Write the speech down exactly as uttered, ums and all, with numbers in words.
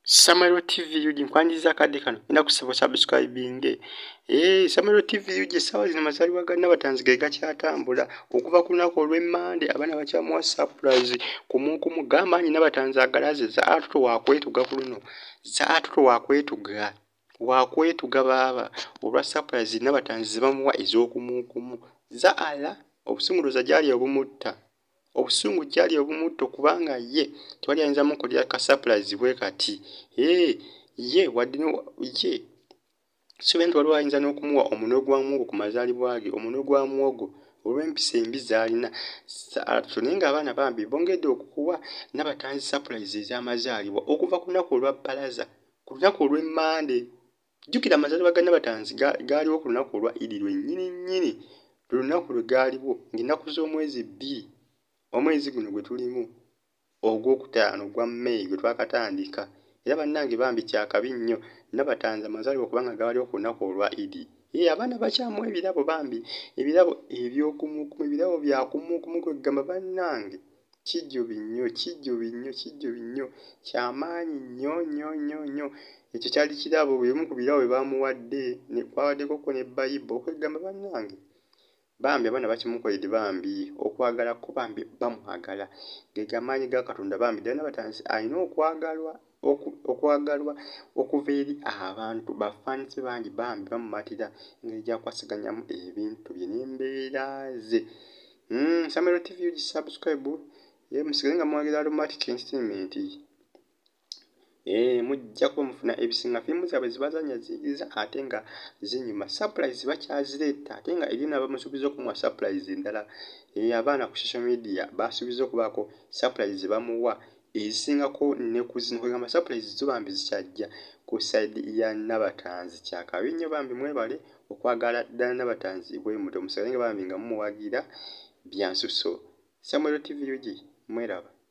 Samero T V uji nkwandiza akadde kano ina kusaba subscribing. Eh Samero T V uji sawa zino mazaliwa ga n'abatanzi ge gakyatambula okuva ku lunaku olw'Emmande abaana bakyamuwa surprise kumukumu g'amaanyi n'abatanzi agalaze za atuto wakwetuga ku luno za atuto wakwetuga wakwetuga baaba olwa surprise n'abatanzi bamuwa ez'okumukumu za ala obusumuloza gyali obumutta obusungu gyali obumutto kubanga ye tewali ayinza mukolera ka surprise bwe kati eh ye wadino ye Sibenti waliwo ayinza n'okumuwa omunwe gwa muwogo ku mazaalibwa ge omunwe gwa muwogo olw'empisa embi z'alina so naye ng'abaana bambi bongedde okukuwa n'abatanzi surprise ez'amazaalibwa okuva ku lunaku olwa bbalaza ku lunaku olw'Emmande jjukira amazaalibwa ga n'abatanzi gaaliwo ku lunaku olwa Idi lwennyini nnyini lwe lunaku lwe gaaliwo ng'ennaku z'omwezi bbiri omwezi guno gwe tulimu ogwokutaano ogwa May gwe twakatandika era bannange bambi kyakabi nnyo n'abatanzi amazaalibwa kubanga gaaliwo ku lunaku olwa Idi ye abaana bakyamu ebirabo bambi ebirabo eby'okumukumu ebirabo byakumukumu kwe gamba bannange kijjubi nnyo kijjubi nnyo kijjubi nnyo kyamaanyi nnyo nnyo nnyo nnyo ekyo kyali kirabo bimu ku birabo bye baamuwadde ne kwabaddeko ko ne Bayibo kwegamba bannange bambi abaana bakimukoledde bambi okwagala ko bambi bamwagala ge gamaanyi ga Katonda bambi ddala n'abatanzi alina okwagalwa okwagalwa okuva eri abantu bafaanise bangi bambi bamumatira engeri gy'akwasiganyamu ebintu bye n'embeera ze. Samero T V ugi subscribe ye musigale nga muwagira Aromatic Entertainment. Eh mujja kuba mufuna ebisinga firimu zaabwe zibazanya ziyigiriza ate nga zinyuma surprise bakyazireeta ate nga eri n'abamusuubiza okumuwa surprise endala eh abaana ku social media basuubiza okubaako surprise bamuwa ezisingako ne ku zino kwegamba surprise zo bambi zikyajja ku side ya n'abatanzi kyakabi nnyo bambi mwebale okwagala ddala n'abatanzi bwe muto musigale nga bambi nga mumuwagira bya nsusso. Samero T V ugi mweraba.